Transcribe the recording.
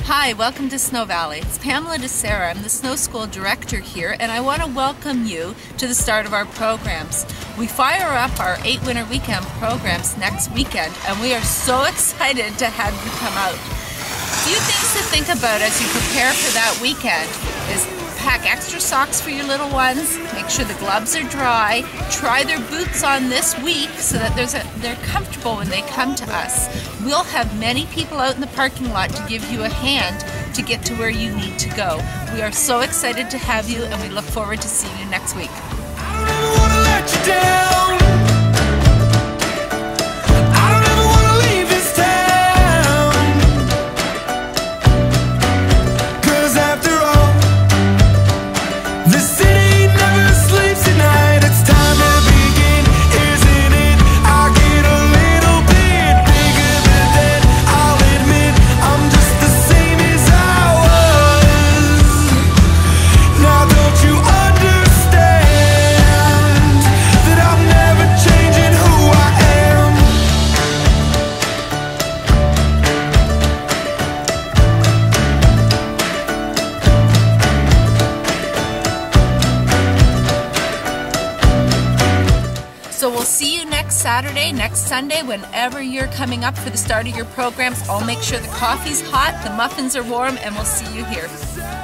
Hi, welcome to Snow Valley. It's Pamela I'm the Snow School Director here, and I want to welcome you to the start of our programs. We fire up our 8 Winter Weekend programs next weekend, and we are so excited to have you come out. A few things to think about as you prepare for that weekend is pack extra socks for your little ones, make sure the gloves are dry, try their boots on this week so that they're comfortable when they come to us. We'll have many people out in the parking lot to give you a hand to get to where you need to go. We are so excited to have you, and we look forward to seeing you next week. So we'll see you next Saturday, next Sunday, whenever you're coming up for the start of your programs. I'll make sure the coffee's hot, the muffins are warm, and we'll see you here.